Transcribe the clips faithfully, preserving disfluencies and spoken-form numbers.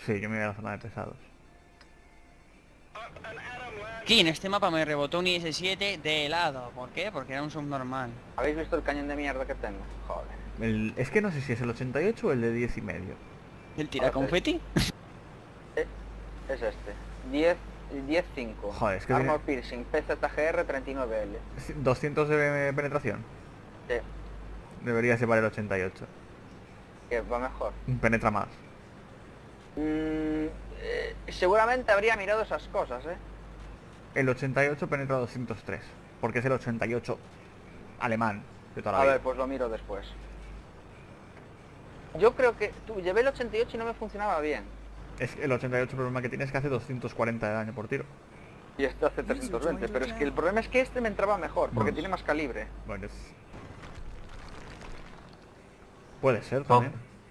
Sí, yo me voy a la zona de pesados. Aquí en este mapa me rebotó un I S siete de lado. ¿Por qué? Porque era un subnormal. ¿Habéis visto el cañón de mierda que tengo? Joder. El, es que no sé si es el ochenta y ocho o el de diez y medio. ¿El tira confeti? Eh, es este. diez, diez cinco. Joder, es que Armor tiene- Piercing, P Z G R treinta y nueve L. doscientos de penetración. Sí, Debería llevar el ochenta y ocho. que va mejor. Penetra más. Mm, eh, seguramente habría mirado esas cosas, ¿eh? El ochenta y ocho penetra doscientos tres. Porque es el ochenta y ocho alemán de toda la A vida. ver, pues lo miro después. Yo creo que... Tú, llevé el ochenta y ocho y no me funcionaba bien. Es el ochenta y ocho, el problema que tiene es que hace doscientos cuarenta de daño por tiro. Y este hace trescientos veinte, pero es que el problema es que este me entraba mejor, porque Vamos. tiene más calibre. Bueno, es... Puede ser también.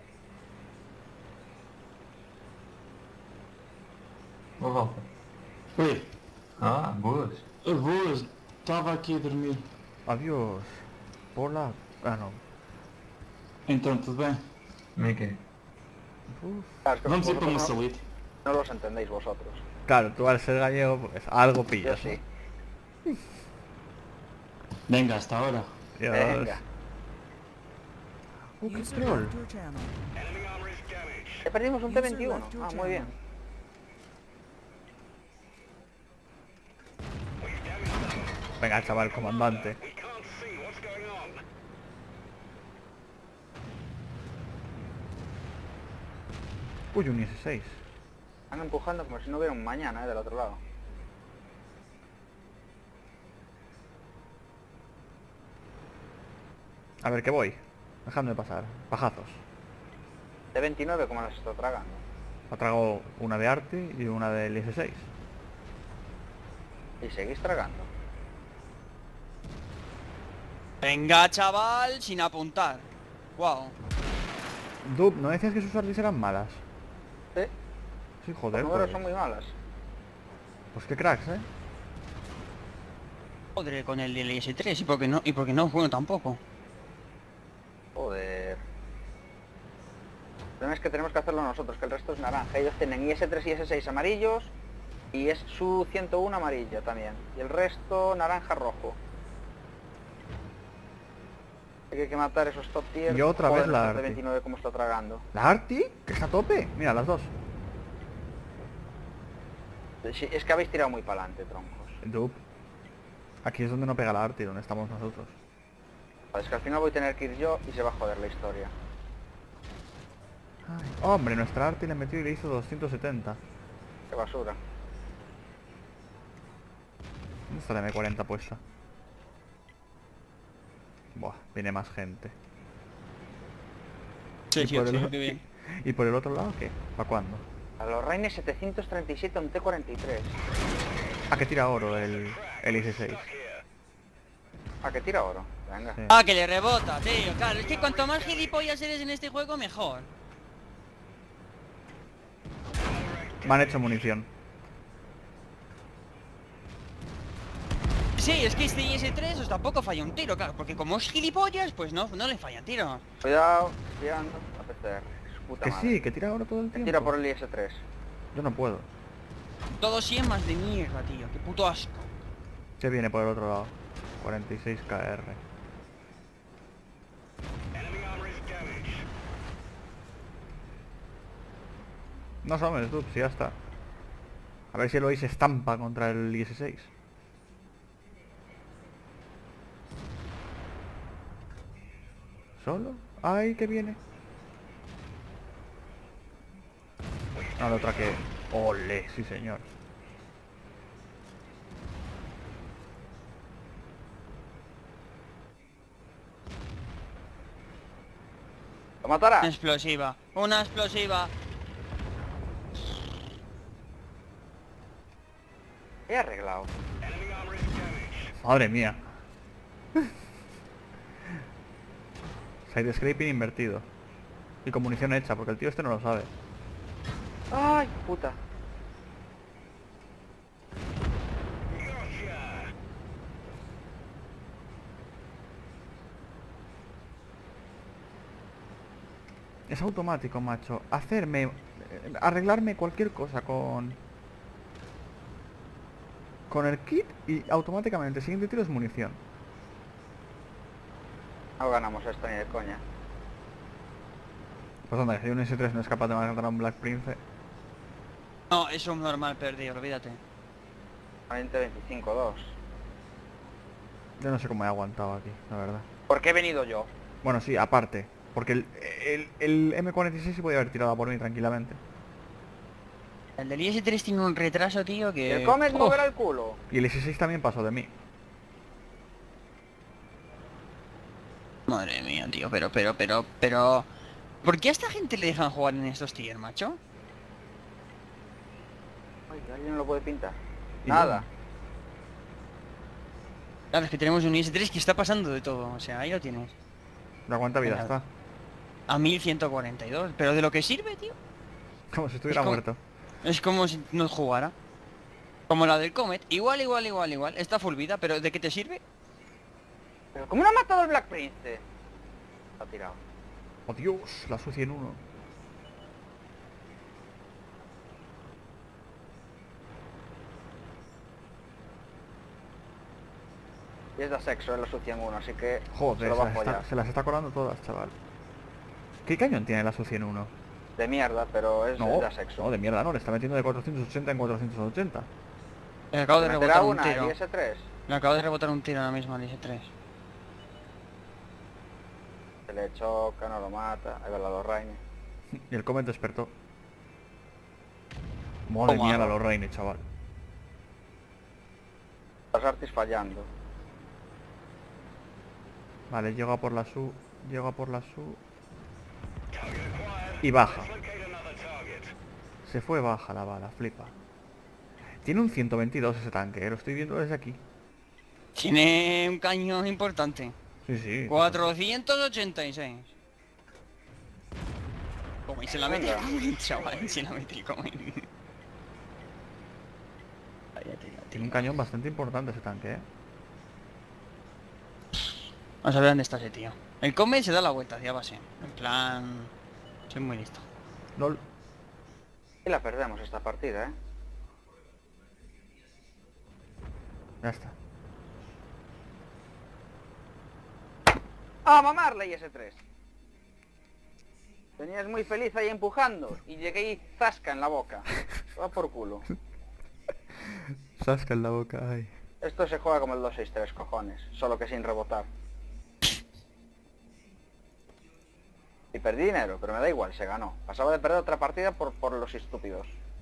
Vou voltar. Oi, Ah, boas. boas, estava aqui a dormir. Adiós. Hola. Ah, no. Então, tudo bem? Como é que é? Uf. Claro, es que Vamos ir para uma vosotros no, salita. no los entendéis vosotros. Claro, tú al ser gallego, pues algo Yo pillas. sí. Venga, hasta ahora. ¿No? Dios. Venga. Uh, qué troll. Eh, perdimos un T veintiuno. Ah, muy bien. Venga, chaval, comandante. Uy, un I S seis. Están empujando como si no hubiera un mañana, eh, del otro lado. A ver, que voy. Dejadme pasar. Pajazos. T veintinueve como las está tragando. Ha tragado una de arte y una del I S seis. Y seguís tragando. Venga, chaval, sin apuntar. Wow. Dub, ¿no decías que sus artes eran malas? Sí, Sí, los joder, números pues. son muy malas. Pues qué cracks, ¿eh? Joder, con el I S tres. ¿Y por qué no? ¿Y por qué no? Bueno, tampoco. Joder. El problema es que tenemos que hacerlo nosotros, que el resto es naranja. Ellos tienen I S tres y I S seis amarillos y es su ciento uno amarilla también. Y el resto naranja rojo. Hay que matar esos top tier. Y otra vez la de Arti. veintinueve como está tragando. ¿La Arti? Que está a tope. Mira, las dos. Sí, es que habéis tirado muy para adelante, troncos. Dub. Aquí es donde no pega la Arti, donde estamos nosotros. Es que al final voy a tener que ir yo y se va a joder la historia. Ay, hombre, nuestra Arti le metió y le hizo doscientos setenta. Qué basura. ¿Dónde está la M cuarenta puesta? Buah, viene más gente. Sí, ¿Y, sí, por sí, el... qué bien. ¿Y por el otro lado qué? ¿Para cuándo? A los Reines setecientos treinta y siete un T cuarenta y tres. Ah, que tira oro el, el I S seis. ¿A qué tira oro? Venga. Sí. Ah, que le rebota, tío. Claro, es que cuanto más gilipollas eres en este juego, mejor. Me han hecho munición. Sí, es que este I S tres os tampoco falla un tiro, claro. Porque como es gilipollas, pues no, no le fallan tiros. Cuidado, tirando a P C R. Su puta Que madre. sí, que tira oro todo el Me tiempo. tira por el I S tres. Yo no puedo. Todo cien más de mierda, tío. Qué puto asco. Se viene por el otro lado. cuarenta y seis K R. No sabes, Dub, si ya está. A ver si el O I se estampa contra el I S seis. ¿Solo? ¡Ay, que viene! No, la otra que... ¡Ole! Sí, señor. ¿Lo matará? Una explosiva. Una explosiva. He arreglado. Madre mía. Side scraping invertido. Y con munición hecha, porque el tío este no lo sabe. ¡Ay, puta! Es automático, macho. Hacerme... eh, Arreglarme cualquier cosa con... Con el kit y automáticamente el siguiente tiro es munición. No ganamos esto ni de coña. Pues anda, que si un ese tres no es capaz de matar a un Black Prince... No, es un normal perdido, olvídate. veinte veinticinco dos. Yo no sé cómo he aguantado aquí, la verdad. ¿Por qué he venido yo? Bueno, sí, aparte. Porque el, el, el eme cuarenta y seis se podía haber tirado a por mí tranquilamente. El del I S tres tiene un retraso, tío, que... El Comet Oh. moverá el culo. Y el ese seis también pasó de mí. Madre mía, tío, pero, pero, pero, pero... ¿Por qué a esta gente le dejan jugar en estos tier, macho? Ay, alguien no lo puede pintar. Y Nada. Claro, es que tenemos un I S tres que está pasando de todo, o sea, ahí lo tienes. ¿De cuánta vida Venga. está? A mil ciento cuarenta y dos, pero de lo que sirve, tío. Como si estuviera Es como- muerto. Es como si no jugara. Como la del Comet, igual, igual, igual, igual. Está full vida, pero ¿de qué te sirve? ¿Pero cómo no ha matado el Black Prince? Ha tirado. ¡Oh, Dios! La sucia en uno. Y es de sexo, él lo sucia en uno, así que se Joder, lo se va a las, está- follar. se las está colando todas, chaval. ¿Qué cañón tiene la sucia en uno? De mierda, pero es, No, es de sexo. no, de mierda no, le está metiendo de cuatrocientos ochenta en cuatrocientos ochenta. Le acabo de ¿Meterá rebotar un una tiro. el I S tres? Le acabo de rebotar un tiro ahora mismo al I S tres. Se le choca, no lo mata. Ahí va la Lorraine. Y el Comet despertó. Madre Toma. mía, la Lorraine, chaval. Los Artis fallando. Vale, llego a por la su, llego a por la su. Y baja. Se fue baja la bala, flipa. Tiene un ciento veintidós ese tanque, ¿eh? Lo estoy viendo desde aquí. Tiene un cañón importante. Sí, sí. cuatrocientos ochenta y seis. Como y se la mete el Venga. Comet, chaval, se la mete el Comet. Vaya tela, Tiene tío. un cañón bastante importante ese tanque, ¿eh? Vamos a ver dónde está ese tío. El Comet se da la vuelta hacia base. En plan... Soy muy listo. LOL. Y la perdemos esta partida, ¿eh? Ya está. ¡A mamarle I S tres! Tenías muy feliz ahí empujando y llegué y zasca en la boca. Va por culo. Sasca en la boca, ay. Esto se juega como el dos seis tres, cojones. Solo que sin rebotar. Y perdí dinero, pero me da igual, se ganó. Pasaba de perder otra partida por, por los estúpidos.